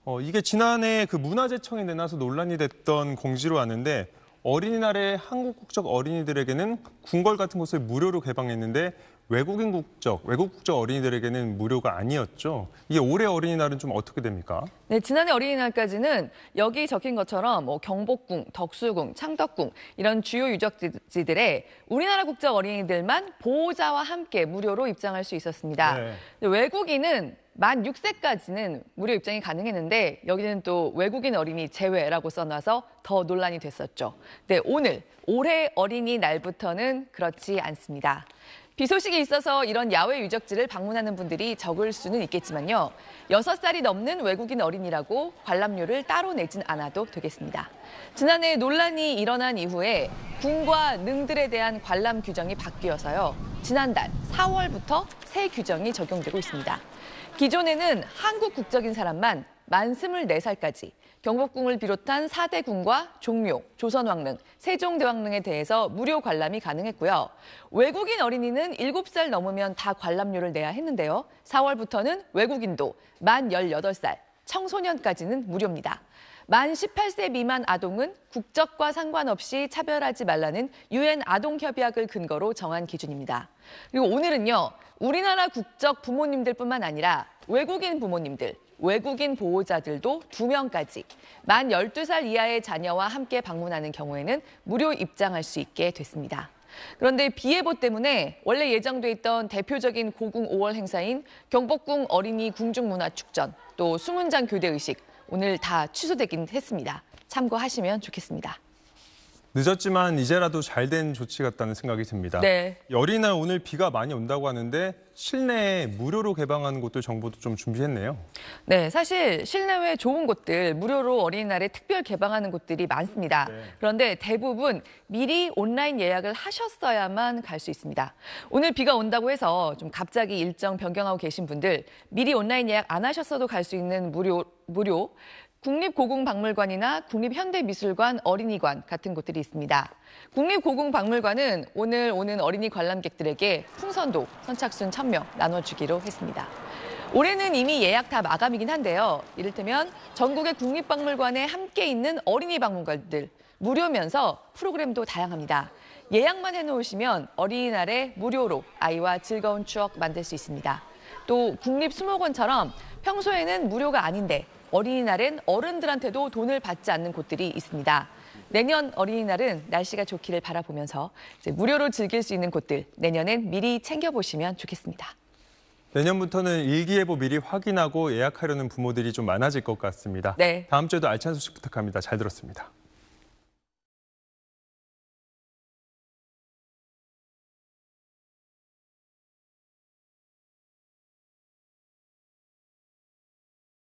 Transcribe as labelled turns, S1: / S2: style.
S1: 이게 지난해 그 문화재청이 내놔서 논란이 됐던 공지로 아는데 어린이날에 한국 국적 어린이들에게는 궁궐 같은 곳을 무료로 개방했는데 외국 국적 어린이들에게는 무료가 아니었죠. 이게 올해 어린이날은 좀 어떻게 됩니까?
S2: 네, 지난해 어린이날까지는 여기 적힌 것처럼 경복궁, 덕수궁, 창덕궁 이런 주요 유적지들에 우리나라 국적 어린이들만 보호자와 함께 무료로 입장할 수 있었습니다.
S1: 네.
S2: 외국인은 만 6세까지는 무료 입장이 가능했는데 여기는 또 외국인 어린이 제외라고 써놔서 더 논란이 됐었죠. 네, 올해 어린이날부터는 그렇지 않습니다. 비 소식이 있어서 이런 야외 유적지를 방문하는 분들이 적을 수는 있겠지만요. 6살이 넘는 외국인 어린이라고 관람료를 따로 내진 않아도 되겠습니다. 지난해 논란이 일어난 이후에 궁과 능들에 대한 관람 규정이 바뀌어서요. 지난달 4월부터 새 규정이 적용되고 있습니다. 기존에는 한국 국적인 사람만 만 24살까지 경복궁을 비롯한 4대 궁과 종묘, 조선왕릉, 세종대왕릉에 대해서 무료 관람이 가능했고요. 외국인 어린이는 7살 넘으면 다 관람료를 내야 했는데요. 4월부터는 외국인도 만 18살, 청소년까지는 무료입니다. 만 18세 미만 아동은 국적과 상관없이 차별하지 말라는 유엔 아동협약을 근거로 정한 기준입니다. 그리고 오늘은요, 우리나라 국적 부모님들뿐만 아니라 외국인 부모님들, 외국인 보호자들도 2명까지 만 12살 이하의 자녀와 함께 방문하는 경우에는 무료 입장할 수 있게 됐습니다. 그런데 비 예보 때문에 원래 예정돼 있던 대표적인 고궁 5월 행사인 경복궁 어린이 궁중문화축전, 또 수문장 교대의식 오늘 다 취소되긴 했습니다. 참고하시면 좋겠습니다.
S1: 늦었지만 이제라도 잘된 조치 같다는 생각이 듭니다.
S2: 네.
S1: 어린이날 오늘 비가 많이 온다고 하는데 실내에 무료로 개방하는 곳들 정보도 좀 준비했네요.
S2: 네, 사실 실내외 좋은 곳들, 무료로 어린이날에 특별 개방하는 곳들이 많습니다.
S1: 네.
S2: 그런데 대부분 미리 온라인 예약을 하셨어야만 갈 수 있습니다. 오늘 비가 온다고 해서 좀 갑자기 일정 변경하고 계신 분들 미리 온라인 예약 안 하셨어도 갈 수 있는 무료 국립고궁박물관이나 국립현대미술관 어린이관 같은 곳들이 있습니다. 국립고궁박물관은 오늘 오는 어린이 관람객들에게 풍선도 선착순 1,000명 나눠주기로 했습니다. 올해는 이미 예약 다 마감이긴 한데요. 이를테면 전국의 국립박물관에 함께 있는 어린이 박물관들 무료면서 프로그램도 다양합니다. 예약만 해놓으시면 어린이날에 무료로 아이와 즐거운 추억 만들 수 있습니다. 또 국립수목원처럼 평소에는 무료가 아닌데 어린이날엔 어른들한테도 돈을 받지 않는 곳들이 있습니다. 내년 어린이날은 날씨가 좋기를 바라보면서 무료로 즐길 수 있는 곳들 내년엔 미리 챙겨보시면 좋겠습니다.
S1: 내년부터는 일기예보 미리 확인하고 예약하려는 부모들이 좀 많아질 것 같습니다.
S2: 네.
S1: 다음 주에도 알찬 소식 부탁합니다. 잘 들었습니다.